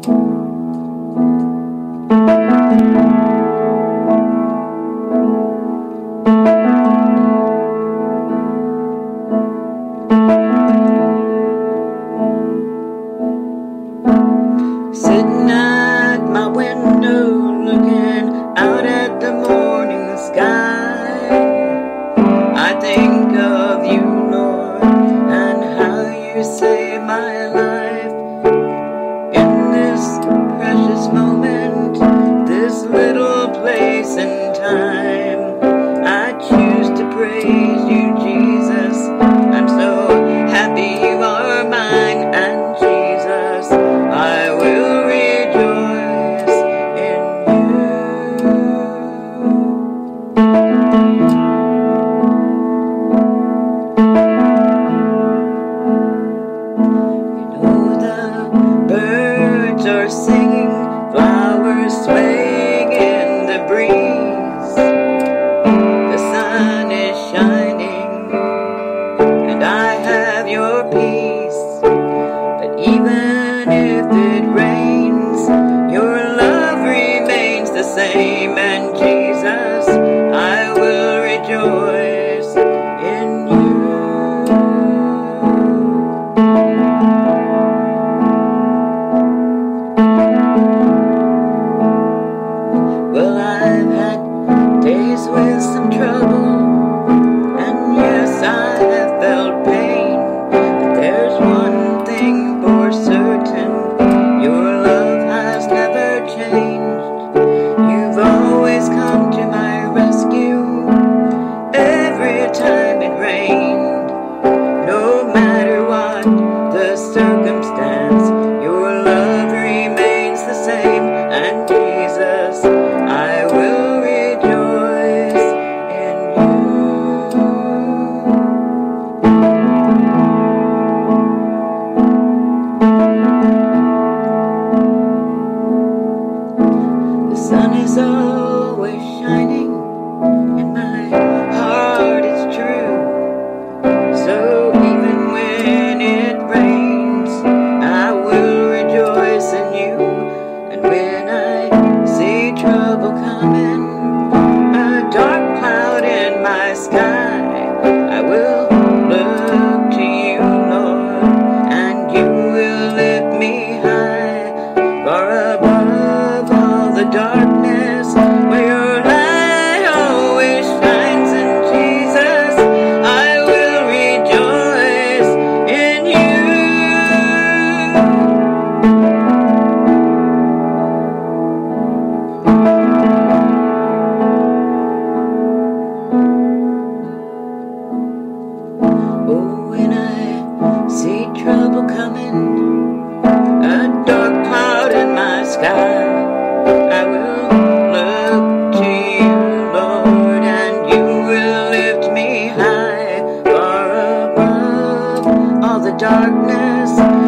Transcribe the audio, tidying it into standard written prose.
Sitting at my window, looking out at the morning sky, I think of you, Lord, and how you saved my life. In this precious moment, this little place and time, I choose to praise you, Jesus. I'm so happy you are mine, and Jesus, I will rejoice in you. You know the birds are singing, flowers swaying in the breeze. The sun is shining, and I have your peace. But even if it rains, your love remains the same. And Jesus, I will rejoice in you. Well, I've had days with some trouble, and yes, I have felt pain. But there's one thing for certain, your love has never changed. You've always come to my rescue every time it rained. No matter what the circumstance, your love remains the same. And Jesus, I will rejoice in you. The sun is always shining, in my heart it's true. So even when it rains, I will rejoice in you. And when I see trouble coming, a dark cloud in my sky, I will look to you, Lord, and you will lift me high, far above all the darkness, where your light always shines. And Jesus, I will rejoice in you. Oh, when I see trouble coming, a dark cloud in my sky, I will look to you, Lord, and you will lift me high, far above all the darkness,